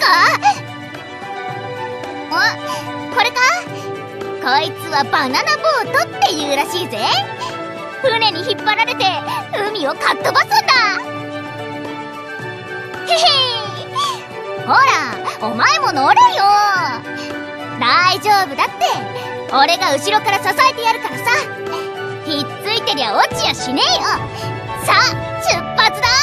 これか。こいつはバナナボートっていうらしいぜ。船に引っ張られて海をかっ飛ばすんだ。へへ、ほらお前も乗れよ。大丈夫だって、俺が後ろから支えてやるからさ。ひっついてりゃ落ちやしねえよ。さあ出発だ。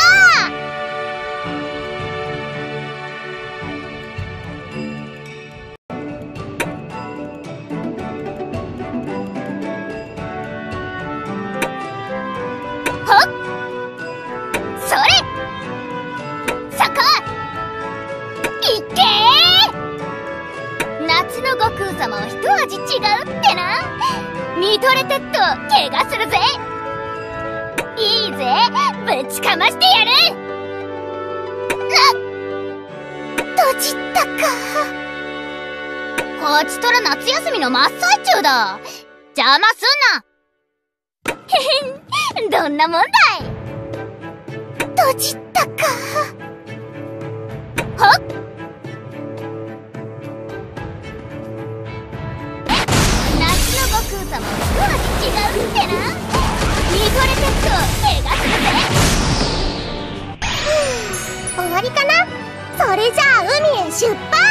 悟空様は一味違うってな。見とれてっと怪我するぜ。いいぜ、ぶちかましてやる。閉じったか。こっちとら夏休みの真っ最中だ。邪魔すんな。へへん、どんなもんだい。閉じったか。はっ、悟空様は一味違うってな。見とれてっと怪我するぜ。終わりかな。それじゃあ海へ出発。